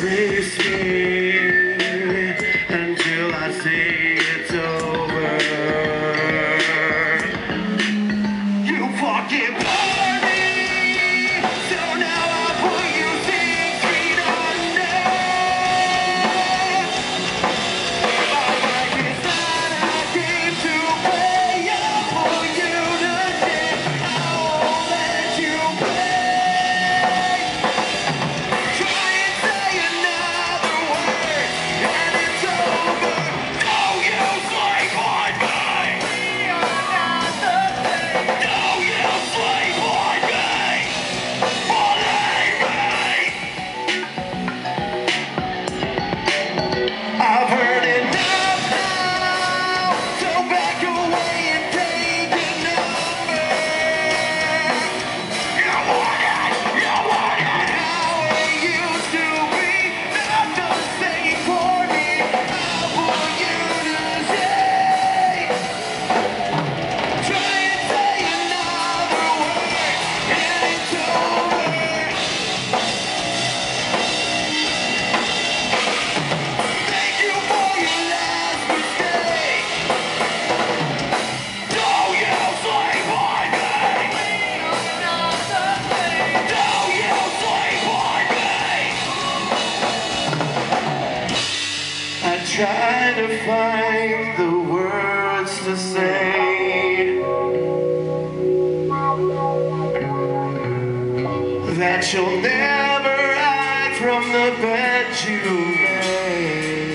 Release me until I see it's over. You fucking bore me, so now I'll put you 6 feet under. My life is not a game to play. I'll put you to shame. I won't let you play. Try and say another word, and it's over. No, you sleep on me. We are not the same. No, you sleep on me. Believe me. I've heard enough now, so back away and take a number. You want it how it used to be, not the same for me. I'll put you to shame. Try and say another word, and it's over. Thank you for your last mistake. No, you sleep on me. No, you sleep on me. I try to find the words to say that you'll never hide from the bed you made.